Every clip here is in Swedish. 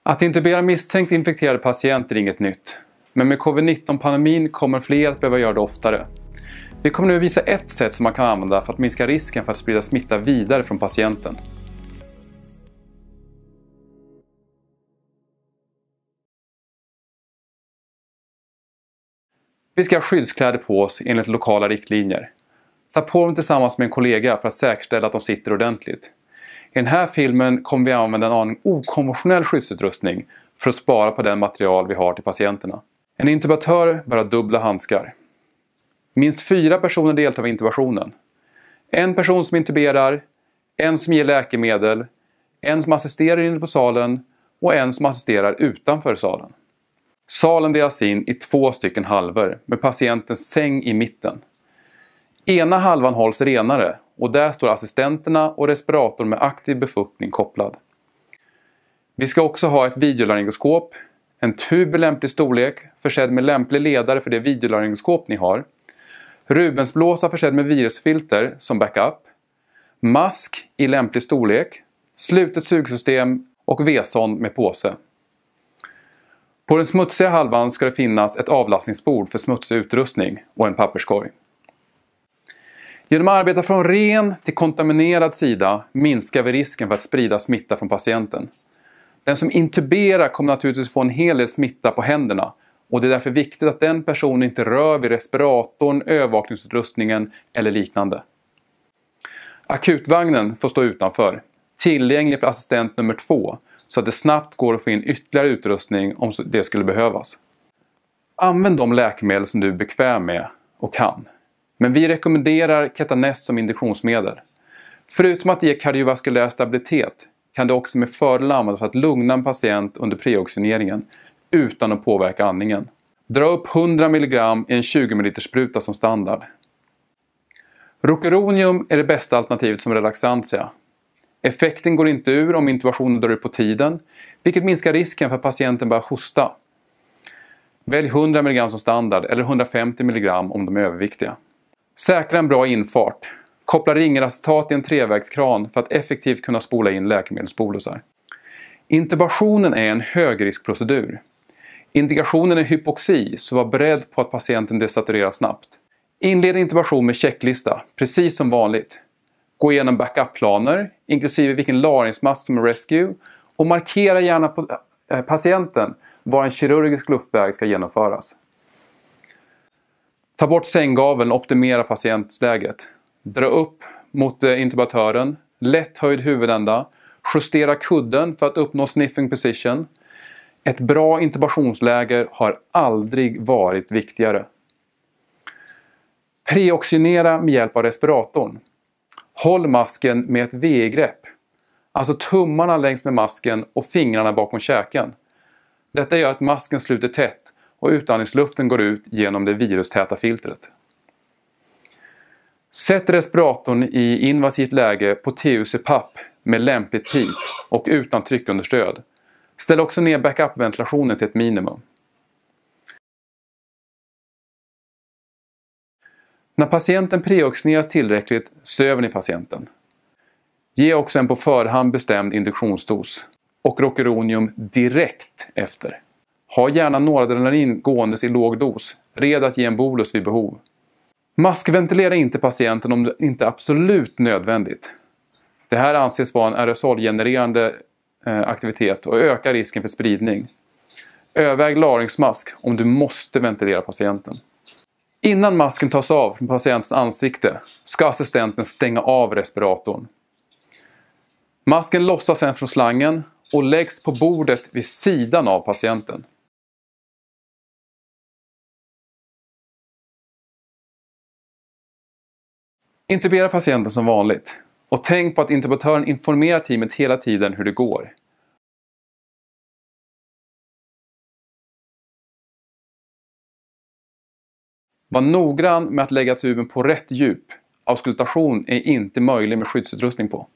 Att intubera misstänkt infekterade patienter är inget nytt. Men med covid-19-pandemin kommer fler att behöva göra det oftare. Vi kommer nu visa ett sätt som man kan använda för att minska risken för att sprida smitta vidare från patienten. Vi ska ha skyddskläder på oss enligt lokala riktlinjer. Ta på dem tillsammans med en kollega för att säkerställa att de sitter ordentligt. I den här filmen kommer vi använda en aning okonventionell skyddsutrustning för att spara på den material vi har till patienterna. En intubatör bör ha dubbla handskar. Minst 4 personer deltar i intubationen. En person som intuberar, en som ger läkemedel, en som assisterar inne på salen och en som assisterar utanför salen. Salen delas in i 2 stycken halvor med patientens säng i mitten. Ena halvan hålls renare och där står assistenterna och respiratorn med aktiv befuktning kopplad. Vi ska också ha ett videolaryngoskop, en tub i lämplig storlek försedd med lämplig ledare för det videolaryngoskop ni har, Rubensblåsa försedd med virusfilter som backup, mask i lämplig storlek, slutet sugsystem och V-sond med påse. På den smutsiga halvan ska det finnas ett avlastningsbord för smutsig utrustning och en papperskorg. Genom att arbeta från ren till kontaminerad sida minskar vi risken för att sprida smitta från patienten. Den som intuberar kommer naturligtvis få en hel del smitta på händerna och det är därför viktigt att den personen inte rör vid respiratorn, övervakningsutrustningen eller liknande. Akutvagnen får stå utanför, tillgänglig för assistent nummer 2 så att det snabbt går att få in ytterligare utrustning om det skulle behövas. Använd de läkemedel som du är bekväm med och kan. Men vi rekommenderar Ketanest som injektionsmedel. Förutom att ge kardiovaskulär stabilitet kan det också med fördel användas för att lugna en patient under preoxygeneringen utan att påverka andningen. Dra upp 100 mg i en 20 ml spruta som standard. Rocuronium är det bästa alternativet som relaxantia. Effekten går inte ur om intubationen drar ut på tiden, vilket minskar risken för att patienten börjar hosta. Välj 100 mg som standard eller 150 mg om de är överviktiga. Säkra en bra infart. Koppla ringracetat i en 3-vägskran för att effektivt kunna spola in läkemedelspolisar. Intubationen är en högriskprocedur. Indikationen är hypoxi, så var beredd på att patienten desaturerar snabbt. Inled intubation med checklista, precis som vanligt. Gå igenom backup-planer, inklusive vilken lagringsmask som är rescue, och markera gärna på patienten var en kirurgisk luftväg ska genomföras. Ta bort sänggaveln och optimera patientläget. Dra upp mot intubatören, lätt höjd huvudända, justera kudden för att uppnå sniffing position. Ett bra intubationsläge har aldrig varit viktigare. Preoxygenera med hjälp av respiratorn. Håll masken med ett V-grepp, alltså tummarna längs med masken och fingrarna bakom käken. Detta gör att masken sluter tätt och utandningsluften går ut genom det virustäta filtret. Sätt respiratorn i invasivt läge på TUC-papp med lämpligt pip och utan tryckunderstöd. Ställ också ner backup-ventilationen till ett minimum. När patienten preoxygeneras tillräckligt söver ni patienten. Ge också en på förhand bestämd induktionsdos och rocuronium direkt efter. Ha gärna noradrenalin gåendes i låg dos, redo att ge en bolus vid behov. Maskventilera inte patienten om det inte är absolut nödvändigt. Det här anses vara en aerosolgenererande aktivitet och ökar risken för spridning. Överväg lagringsmask om du måste ventilera patienten. Innan masken tas av från patientens ansikte ska assistenten stänga av respiratorn. Masken lossas sedan från slangen och läggs på bordet vid sidan av patienten. Intubera patienten som vanligt och tänk på att intubatören informerar teamet hela tiden hur det går. Var noggrann med att lägga tuben på rätt djup. Auskultation är inte möjlig med skyddsutrustning på.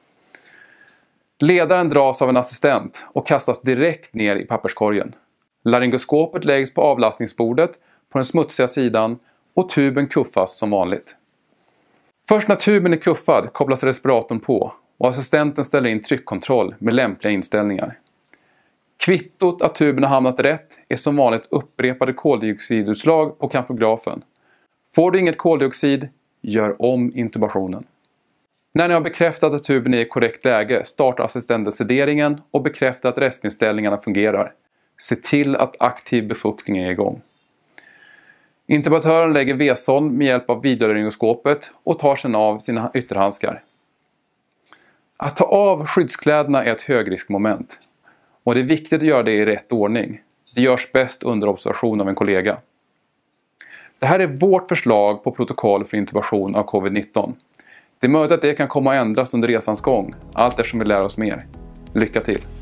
Ledaren dras av en assistent och kastas direkt ner i papperskorgen. Laryngoskopet läggs på avlastningsbordet på den smutsiga sidan och tuben kuffas som vanligt. Först när tuben är kuffad kopplas respiratorn på och assistenten ställer in tryckkontroll med lämpliga inställningar. Kvittot att tuben har hamnat rätt är som vanligt upprepade koldioxidutslag på kampografen. Får du inget koldioxid, gör om intubationen. När ni har bekräftat att tuben är i korrekt läge, startar assistenten sederingen och bekräftar att respinställningarna fungerar. Se till att aktiv befuktning är igång. Intubatören lägger V-sån med hjälp av videolaryngosskopet och tar sedan av sina ytterhandskar. Att ta av skyddskläderna är ett högriskmoment. Och det är viktigt att göra det i rätt ordning. Det görs bäst under observation av en kollega. Det här är vårt förslag på protokoll för intubation av covid-19. Det är möjligt att det kan komma att ändras under resans gång, allt eftersom vi lär oss mer. Lycka till!